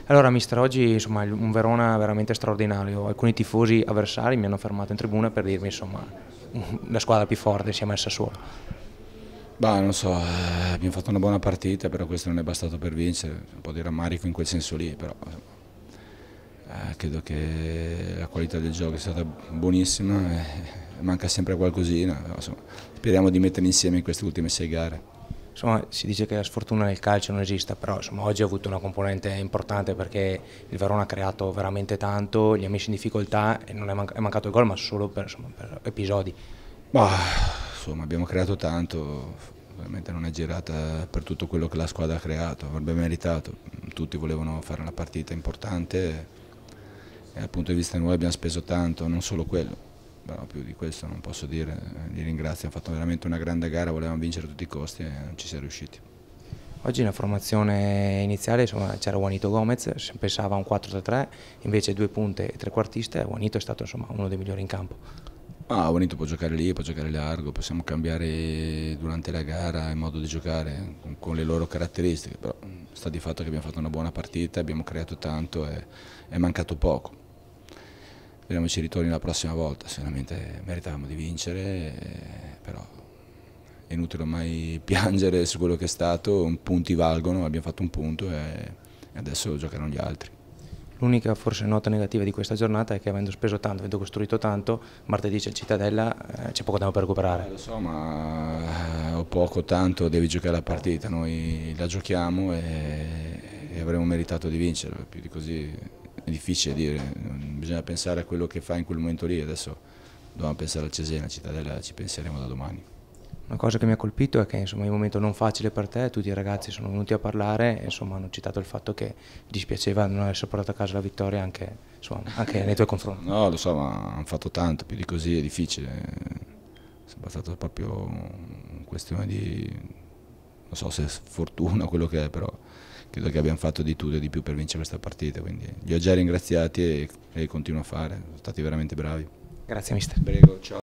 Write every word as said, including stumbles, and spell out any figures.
Allora mister, oggi insomma un Verona veramente straordinario, alcuni tifosi avversari mi hanno fermato in tribuna per dirmi insomma la squadra più forte si è messa sola. Bah, non so, eh, abbiamo fatto una buona partita, però questo non è bastato per vincere, un po' di rammarico in quel senso lì, però eh, credo che la qualità del gioco è stata buonissima, e manca sempre qualcosina, però, insomma, speriamo di mettere insieme in queste ultime sei gare. Insomma si dice che la sfortuna nel calcio non esista, però insomma oggi ha avuto una componente importante perché il Verona ha creato veramente tanto, li ha messi in difficoltà e non è, man è mancato il gol ma solo per, insomma, per episodi. Bah, insomma, abbiamo creato tanto, veramente non è girata per tutto quello che la squadra ha creato, avrebbe meritato, tutti volevano fare una partita importante e dal punto di vista di noi abbiamo speso tanto, non solo quello, però più di questo non posso dire, li ringrazio, hanno fatto veramente una grande gara, volevamo vincere a tutti i costi e non ci siamo riusciti. Oggi nella formazione iniziale c'era Juanito Gomez, si pensava a un quattro tre tre, invece due punte e trequartiste, Juanito è stato insomma, uno dei migliori in campo. Ah, Bonito può giocare lì, può giocare largo, possiamo cambiare durante la gara il modo di giocare con le loro caratteristiche, però sta di fatto che abbiamo fatto una buona partita, abbiamo creato tanto e è mancato poco. Speriamo ci ritorni la prossima volta, sicuramente meritavamo di vincere, però è inutile mai piangere su quello che è stato, punti valgono, abbiamo fatto un punto e adesso giocheranno gli altri. L'unica forse nota negativa di questa giornata è che avendo speso tanto, avendo costruito tanto, martedì c'è il Cittadella, eh, c'è poco tempo per recuperare. Eh, lo so, ma eh, o poco o tanto devi giocare la partita, noi la giochiamo e, e avremmo meritato di vincere, più di così è difficile dire, bisogna pensare a quello che fa in quel momento lì, adesso dobbiamo pensare al Cesena, Cittadella, ci penseremo da domani. Una cosa che mi ha colpito è che insomma, in un momento non facile per te, tutti i ragazzi sono venuti a parlare e insomma, hanno citato il fatto che dispiaceva non essere portato a casa la vittoria anche, insomma, anche nei tuoi confronti. No, lo so, ma hanno fatto tanto, più di così è difficile, è stato proprio una questione di, non so se è sfortuna o quello che è, però credo che abbiamo fatto di tutto e di più per vincere questa partita, quindi li ho già ringraziati e, e continuo a fare, sono stati veramente bravi. Grazie mister. Prego, ciao.